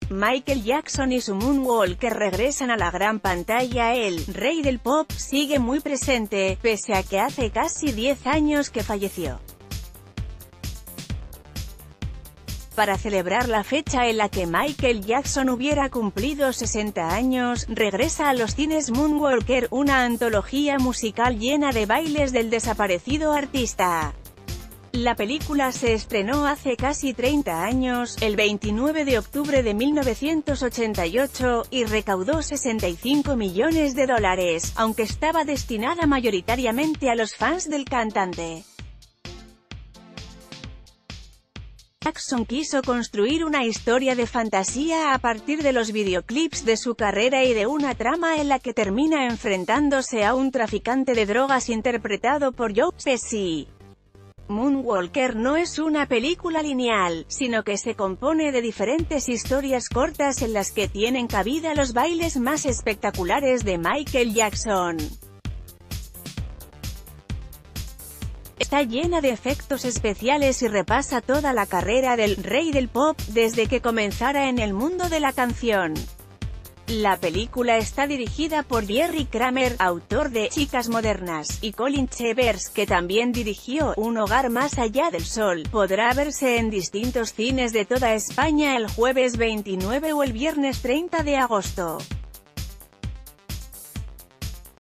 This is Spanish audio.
Michael Jackson y su Moonwalker regresan a la gran pantalla. El rey del pop sigue muy presente, pese a que hace casi 10 años que falleció. Para celebrar la fecha en la que Michael Jackson hubiera cumplido 60 años, regresa a los cines Moonwalker, una antología musical llena de bailes del desaparecido artista. La película se estrenó hace casi 30 años, el 29 de octubre de 1988, y recaudó $65 millones, aunque estaba destinada mayoritariamente a los fans del cantante. Jackson quiso construir una historia de fantasía a partir de los videoclips de su carrera y de una trama en la que termina enfrentándose a un traficante de drogas interpretado por Joe Pesci. Moonwalker no es una película lineal, sino que se compone de diferentes historias cortas en las que tienen cabida los bailes más espectaculares de Michael Jackson. Está llena de efectos especiales y repasa toda la carrera del rey del pop, desde que comenzara en el mundo de la canción. La película está dirigida por Jerry Kramer, autor de Chicas Modernas, y Colin Chevers, que también dirigió Un hogar más allá del sol. Podrá verse en distintos cines de toda España el jueves 29 o el viernes 30 de agosto.